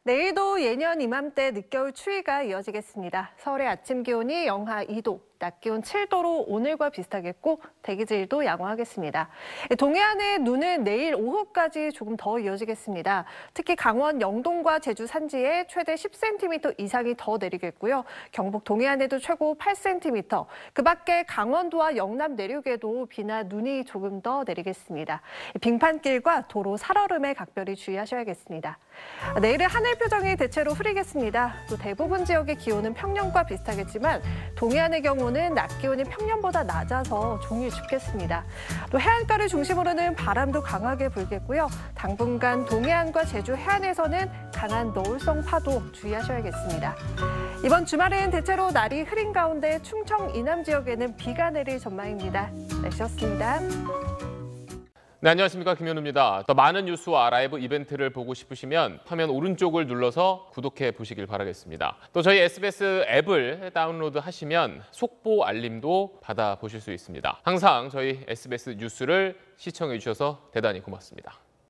내일도 예년 이맘때 늦겨울 추위가 이어지겠습니다. 서울의 아침 기온이 영하 2도, 낮 기온 7도로 오늘과 비슷하겠고 대기질도 양호하겠습니다. 동해안의 눈은 내일 오후까지 조금 더 이어지겠습니다. 특히 강원 영동과 제주 산지에 최대 10cm 이상이 더 내리겠고요. 경북 동해안에도 최고 8cm, 그 밖에 강원도와 영남 내륙에도 비나 눈이 조금 더 내리겠습니다. 빙판길과 도로 살얼음에 각별히 주의하셔야겠습니다. 내일의 하늘 표정이 대체로 흐리겠습니다. 또 대부분 지역의 기온은 평년과 비슷하겠지만 동해안의 경우는 낮 기온이 평년보다 낮아서 종일 춥겠습니다. 또 해안가를 중심으로는 바람도 강하게 불겠고요. 당분간 동해안과 제주 해안에서는 강한 너울성 파도 주의하셔야겠습니다. 이번 주말엔 대체로 날이 흐린 가운데 충청 이남 지역에는 비가 내릴 전망입니다. 날씨였습니다. 네, 안녕하십니까. 김현우입니다. 더 많은 뉴스와 라이브 이벤트를 보고 싶으시면 화면 오른쪽을 눌러서 구독해 보시길 바라겠습니다. 또 저희 SBS 앱을 다운로드 하시면 속보 알림도 받아보실 수 있습니다. 항상 저희 SBS 뉴스를 시청해 주셔서 대단히 고맙습니다.